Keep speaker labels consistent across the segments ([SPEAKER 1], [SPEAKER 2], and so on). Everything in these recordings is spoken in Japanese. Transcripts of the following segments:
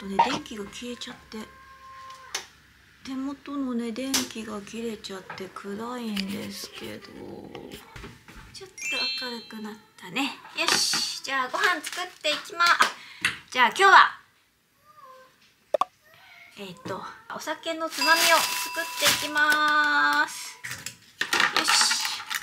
[SPEAKER 1] とね電気が消えちゃって、手元のね電気が切れちゃって暗いんですけど、ちょっと明るくなったね。よし、じゃあご飯作っていきます。じゃあ今日はお酒のつまみを作っていきます。よし。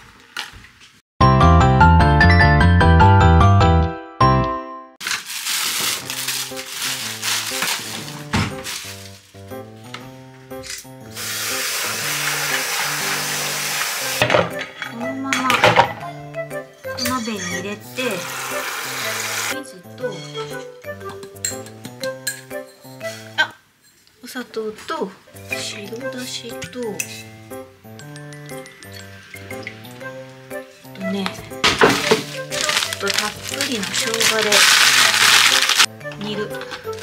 [SPEAKER 1] このままお鍋に入れて、水とお砂糖と白だしとね、ちょっとたっぷりの生姜で煮る。よ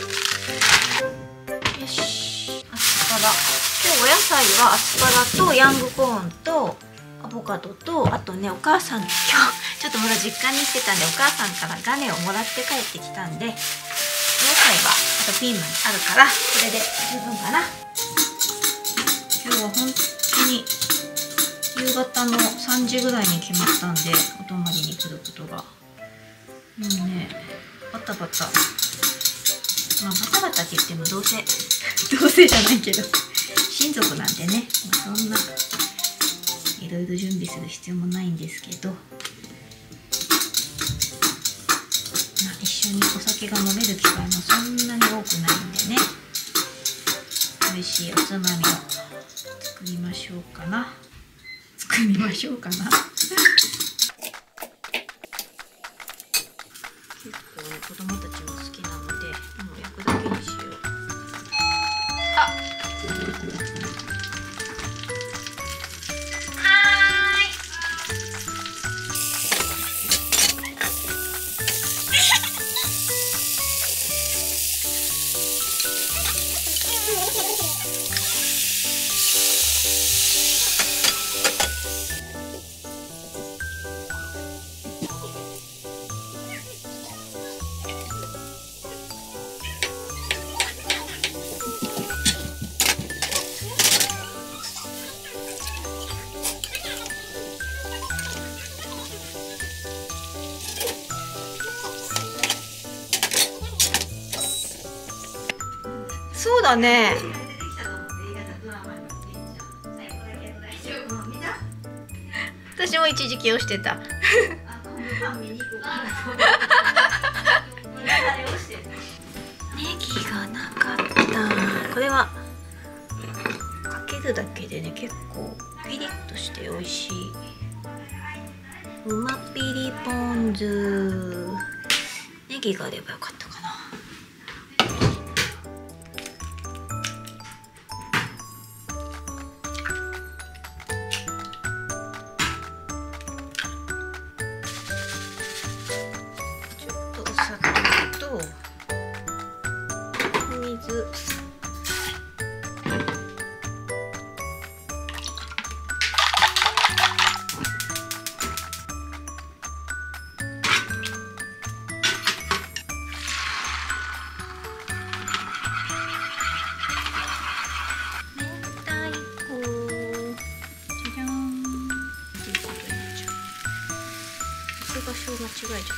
[SPEAKER 1] し、アスパラ。今日お野菜はアスパラとヤングコーンとアボカドと、あとねお母さん今日ちょっとまだ実家に来てたんで、お母さんからガネをもらって帰ってきたんで、お野菜はあとピーマンあるからこれで十分かな。今日は本当に夕方の3時ぐらいに決まったんで、お泊まりに来ることがもうねバタバタ、まあバタバタって言ってもどうせじゃないけど親族なんでね、まあ、そんないろいろ準備する必要もないんですけど、まあ、一緒にお酒が飲める機会もそんなに多くないんでね、美味しいおつまみを作りましょうかな。結構ね子供たちも好きなので、もう焼くだけにしよう。そうだね。私も一時期をしてた。ネギがなかった。これはかけるだけでね結構ピリッとして美味しい。うまピリポン酢。ネギがあればよかったかな。場所を間違えちゃった。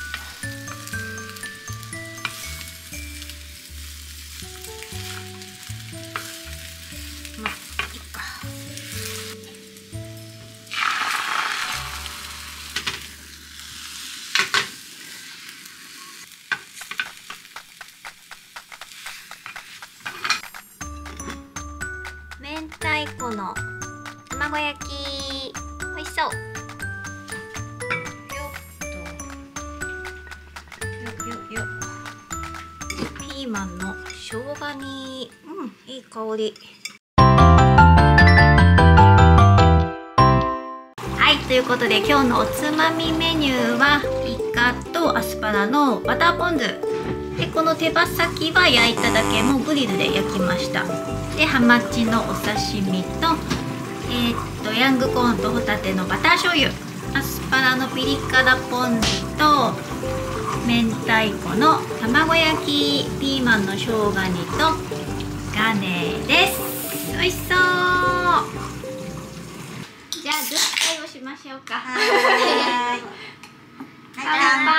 [SPEAKER 1] まあいいか。明太子の卵焼き、美味しそう。ピーマンの生姜煮、いい香り。はい、ということで今日のおつまみメニューはイカとアスパラのバターポン酢で、この手羽先は焼いただけ、もうグリルで焼きました。でハマチのお刺身とヤングコーンとホタテのバター醤油アスパラのピリ辛ポン酢と明太子の卵焼き、ピーマンの生姜煮とガネです。美味しそう。じゃあグッバイをしましょうか。
[SPEAKER 2] はい。
[SPEAKER 1] 乾杯。